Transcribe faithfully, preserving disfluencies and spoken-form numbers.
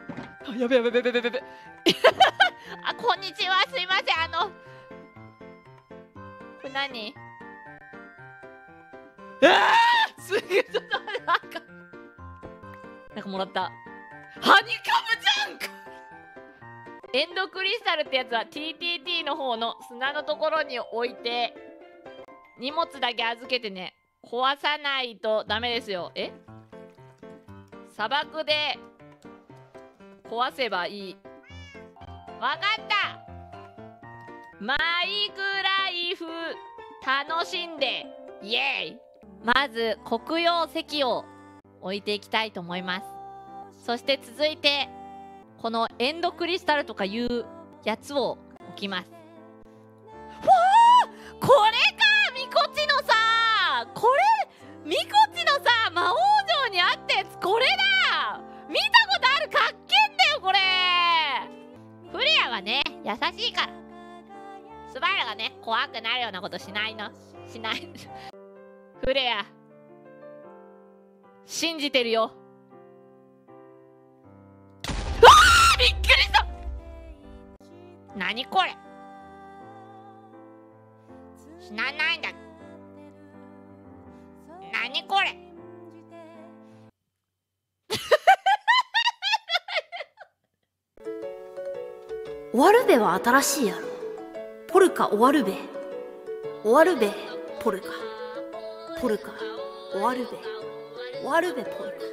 あ、やべやべやべやべやべやべあ、こんにちは、すいません。あのこれ何？ あーすげえ、ちょっと待って、なんかなんかもらった。 ハニカムジャンク。 エンドクリスタルってやつは ティーティーティー の方の砂のところに置いて荷物だけ預けてね、壊さないとダメですよ。え、砂漠で壊せばいい。わかった。マイグライフ楽しんでイエーイ。まず黒曜石を置いていきたいと思います。そして続いてこのエンドクリスタルとかいうやつを置きます。わあ、これか、ミコチのさ、これミコチのさ、魔王城にあったやつ、これだ。見たことある。かっけんだよこれ。フレアはね、優しいから。スバイラがね、怖くなるようなことしないの。しないフレア信じてるよ。びっくりした。何これ、死なないんだ。何これ終わるべは新しいやろ。ポルカ終わるべ。終わるべポルカ。ポルカ終わるべ。終わるべポルカ。